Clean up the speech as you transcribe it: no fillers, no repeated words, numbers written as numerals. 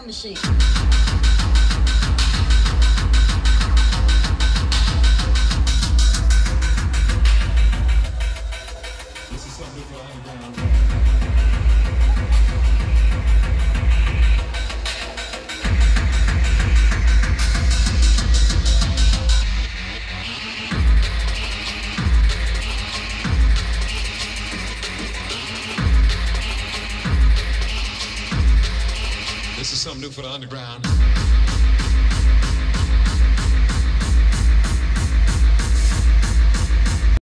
machine. This is something for underground. This is something new for the underground.